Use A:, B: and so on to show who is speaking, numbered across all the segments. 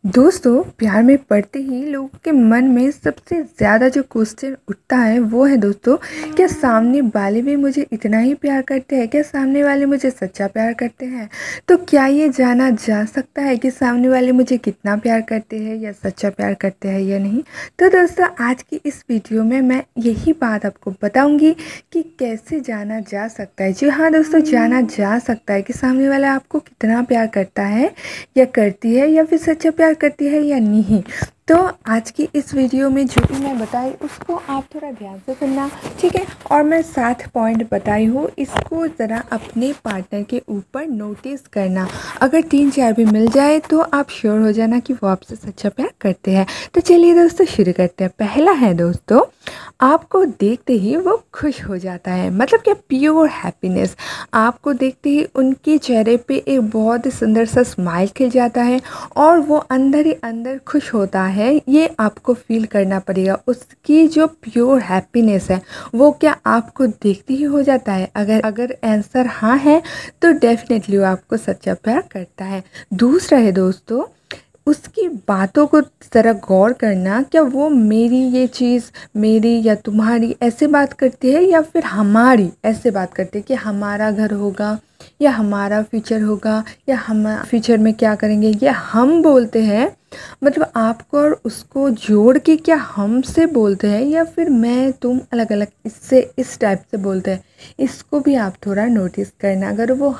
A: दोस्तों, प्यार में पड़ते ही लोगों के मन में सबसे ज़्यादा जो क्वेश्चन उठता है वो है दोस्तों, क्या सामने वाले भी मुझे इतना ही प्यार करते हैं? क्या सामने वाले मुझे सच्चा प्यार करते हैं? तो क्या ये जाना जा सकता है कि सामने वाले मुझे कितना प्यार करते हैं या सच्चा प्यार करते हैं या नहीं? तो दोस्तों, आज की इस वीडियो में मैं यही बात आपको बताऊँगी कि कैसे जाना जा सकता है। जी हाँ दोस्तों, जाना जा सकता है कि सामने वाला आपको कितना प्यार करता है या करती है या फिर सच्चा प्यार करती है या नहीं। तो आज की इस वीडियो में जो भी मैं बताई उसको आप थोड़ा ध्यान से सुनना, ठीक है। और मैं 7 पॉइंट बताई हूँ, इसको ज़रा अपने पार्टनर के ऊपर नोटिस करना। अगर 3-4 भी मिल जाए तो आप श्योर हो जाना कि वो आपसे सच्चा प्यार करते हैं। तो चलिए दोस्तों, शुरू करते हैं। पहला है दोस्तों, आपको देखते ही वो खुश हो जाता है, मतलब कि प्योर हैप्पीनेस। आपको देखते ही उनके चेहरे पे एक बहुत ही सुंदर सा स्माइल खिल जाता है और वो अंदर ही अंदर खुश होता है। ये आपको फील करना पड़ेगा। उसकी जो प्योर हैप्पीनेस है वो क्या आपको देखते ही हो जाता है? अगर आंसर हाँ है तो डेफिनेटली वो आपको सच्चा प्यार करता है। दूसरा है दोस्तों, उसकी बातों को ज़रा गौर करना। क्या वो मेरी ये चीज़, मेरी या तुम्हारी ऐसे बात करती है या फिर हमारी ऐसे बात करती है कि हमारा घर होगा या हमारा फ्यूचर होगा या हम फ्यूचर में क्या करेंगे, ये हम बोलते हैं। मतलब आपको और उसको जोड़ के क्या हमसे बोलते हैं या फिर मैं तुम अलग अलग इससे इस टाइप से बोलते हैं। इसको भी आप थोड़ा नोटिस करना। अगर वो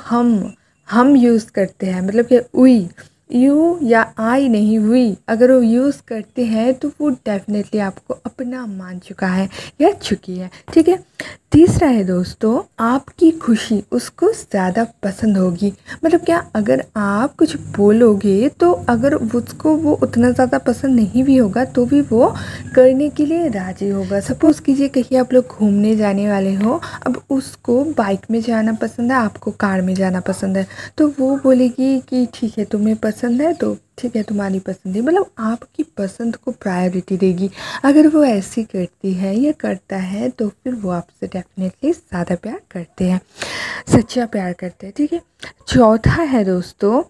A: हम यूज़ करते हैं, मतलब कि उई, यू या आई नहीं हुई, अगर वो यूज़ करते हैं तो वो डेफिनेटली आपको अपना मान चुका है या चुकी है, ठीक है। तीसरा है दोस्तों, आपकी खुशी उसको ज़्यादा पसंद होगी। मतलब क्या, अगर आप कुछ बोलोगे तो अगर उसको वो उतना ज़्यादा पसंद नहीं भी होगा तो भी वो करने के लिए राज़ी होगा। सपोज़ कीजिए कहीं आप लोग घूमने जाने वाले हो, अब उसको बाइक में जाना पसंद है, आपको कार में जाना पसंद है, तो वो बोलेगी कि ठीक है तुम्हें पसंद है तो ठीक है तुम्हारी पसंद है। मतलब आपकी पसंद को प्रायोरिटी देगी। अगर वो ऐसी करती है या करता है तो फिर वो आपसे डेफिनेटली ज़्यादा प्यार करते हैं, सच्चा प्यार करते हैं, ठीक है। चौथा है दोस्तों,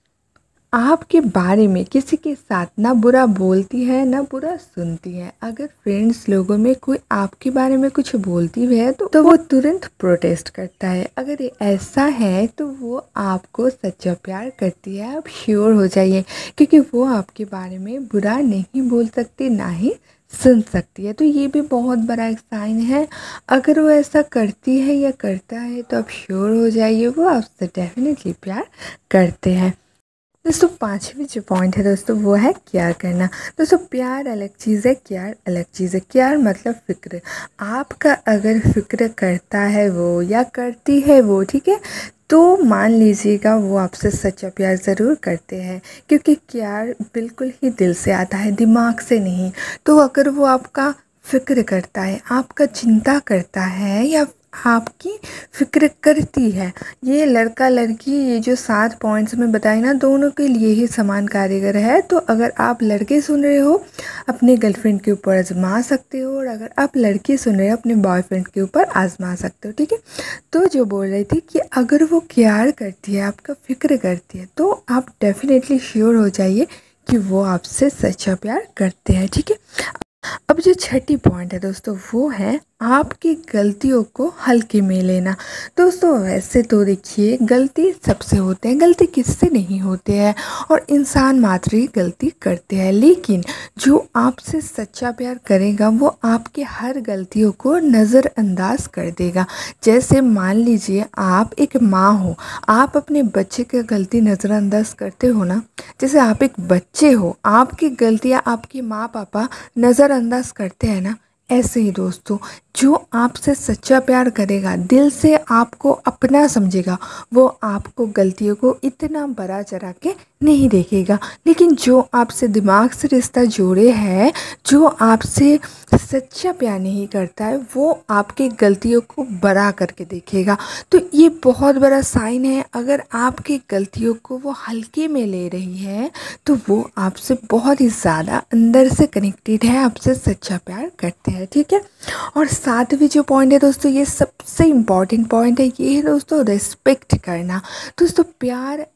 A: आपके बारे में किसी के साथ ना बुरा बोलती है ना बुरा सुनती है। अगर फ्रेंड्स लोगों में कोई आपके बारे में कुछ बोलती है तो वो तुरंत प्रोटेस्ट करता है। अगर ये ऐसा है तो वो आपको सच्चा प्यार करती है, आप श्योर हो जाइए, क्योंकि वो आपके बारे में बुरा नहीं बोल सकती ना ही सुन सकती है। तो ये भी बहुत बड़ा एक साइन है। अगर वो ऐसा करती है या करता है तो आप श्योर हो जाइए वो आपसे डेफिनेटली प्यार करते हैं। दोस्तों, पांचवी जो पॉइंट है दोस्तों वो है केयर करना। दोस्तों, प्यार अलग चीज़ है, केयर अलग चीज़ है। केयर मतलब फिक्र। आपका अगर फिक्र करता है वो या करती है वो, ठीक है, तो मान लीजिएगा वो आपसे सच्चा प्यार ज़रूर करते हैं, क्योंकि केयर बिल्कुल ही दिल से आता है, दिमाग से नहीं। तो अगर वो आपका फिक्र करता है, आपका चिंता करता है या आपकी फ़िक्र करती है, ये लड़का लड़की, ये जो 7 पॉइंट्स में बताए ना, दोनों के लिए ही समान कारीगर है। तो अगर आप लड़के सुन रहे हो अपने गर्लफ्रेंड के ऊपर आजमा सकते हो, और अगर आप लड़की सुन रहे हो अपने बॉयफ्रेंड के ऊपर आजमा सकते हो, ठीक है। तो जो बोल रही थी कि अगर वो केयर करती है, आपका फ़िक्र करती है, तो आप डेफिनेटली श्योर हो जाइए कि वो आपसे सच्चा प्यार करते हैं, ठीक है। अब जो छठी पॉइंट है दोस्तों वो है आपकी गलतियों को हल्के में लेना। दोस्तों, वैसे तो देखिए, गलती सबसे होते हैं, गलती किससे नहीं होते हैं, और इंसान मात्र ही गलती करते हैं। लेकिन जो आपसे सच्चा प्यार करेगा वो आपके हर गलतियों को नज़रअंदाज कर देगा। जैसे मान लीजिए आप एक माँ हो, आप अपने बच्चे की गलती नज़रअंदाज करते हो ना। जैसे आप एक बच्चे हो, आपकी गलतियाँ आपके माँ पापा नज़रअंदाज करते हैं ना, ऐसे ही दोस्तों, जो आपसे सच्चा प्यार करेगा, दिल से आपको अपना समझेगा, वो आपको गलतियों को इतना बड़ा चढ़ा के नहीं देखेगा। लेकिन जो आपसे दिमाग से रिश्ता जोड़े है, जो आपसे सच्चा प्यार नहीं करता है, वो आपके गलतियों को बड़ा करके देखेगा। तो ये बहुत बड़ा साइन है। अगर आपकी गलतियों को वो हल्के में ले रही है तो वो आपसे बहुत ही ज़्यादा अंदर से कनेक्टेड है, आपसे सच्चा प्यार करते हैं, ठीक है। और सातवीं जो पॉइंट है दोस्तों, ये सबसे इम्पॉर्टेंट पॉइंट है, ये है दोस्तों रिस्पेक्ट करना। दोस्तों, प्यार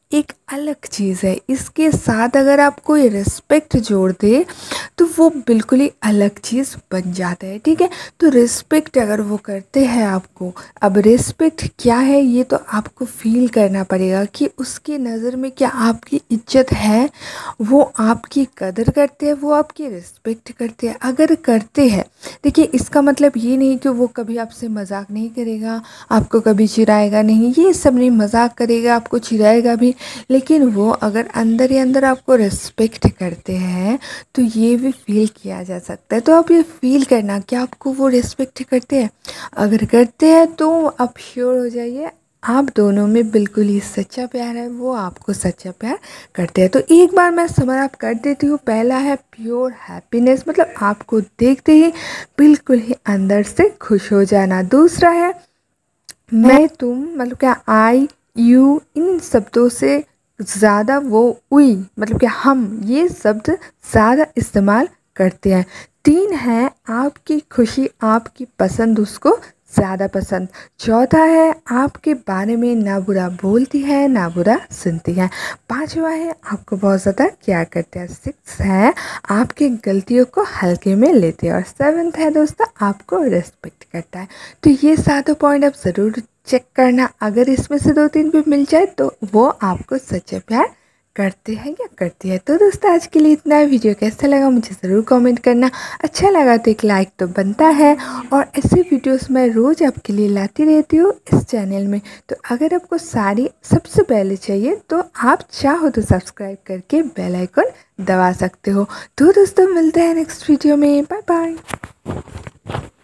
A: एक अलग चीज़ है। इसके साथ अगर आप कोई रिस्पेक्ट जोड़ दे तो वो बिल्कुल ही अलग चीज़ बन जाता है, ठीक है। तो रिस्पेक्ट अगर वो करते हैं आपको, अब रिस्पेक्ट क्या है ये तो आपको फील करना पड़ेगा कि उसकी नज़र में क्या आपकी इज्जत है, वो आपकी कदर करते हैं, वो आपकी रिस्पेक्ट करते हैं। अगर करते हैं, देखिए इसका मतलब ये नहीं कि वो कभी आपसे मजाक नहीं करेगा, आपको कभी चिढ़ाएगा नहीं, ये सब नहीं, मजाक करेगा, आपको चिढ़ाएगा भी, लेकिन वो अगर अंदर ही अंदर आपको रिस्पेक्ट करते हैं तो ये भी फील किया जा सकता है। तो आप ये फील करना कि आपको वो रिस्पेक्ट करते हैं। अगर करते हैं तो आप श्योर हो जाइए आप दोनों में बिल्कुल ही सच्चा प्यार है, वो आपको सच्चा प्यार करते हैं। तो एक बार मैं समर आप कर देती हूँ। पहला है प्योर हैप्पीनेस, मतलब आपको देखते ही बिल्कुल ही अंदर से खुश हो जाना। दूसरा है मैं तुम, मतलब क्या आई यू, इन शब्दों से ज़्यादा वो उई, मतलब कि हम, ये शब्द ज़्यादा इस्तेमाल करते हैं। तीन है आपकी खुशी आपकी पसंद उसको ज़्यादा पसंद। चौथा है आपके बारे में ना बुरा बोलती है ना बुरा सुनती है। पांचवा है आपको बहुत ज़्यादा केयर करते हैं। सिक्स है आपकी गलतियों को हल्के में लेते हैं। और सेवन्थ है दोस्तों आपको रिस्पेक्ट करता है। तो ये सातों पॉइंट आप ज़रूर चेक करना, अगर इसमें से 2-3 भी मिल जाए तो वो आपको सच्चा प्यार करते हैं या करती है। तो दोस्तों आज के लिए इतना है। वीडियो कैसा लगा मुझे ज़रूर कमेंट करना, अच्छा लगा तो एक लाइक तो बनता है। और ऐसे वीडियोस मैं रोज़ आपके लिए लाती रहती हूँ इस चैनल में। तो अगर आपको सारी सबसे पहले चाहिए तो आप चाहो तो सब्सक्राइब करके बेल आइकन दबा सकते हो। तो दोस्तों मिलते हैं नेक्स्ट वीडियो में, बाय बाय।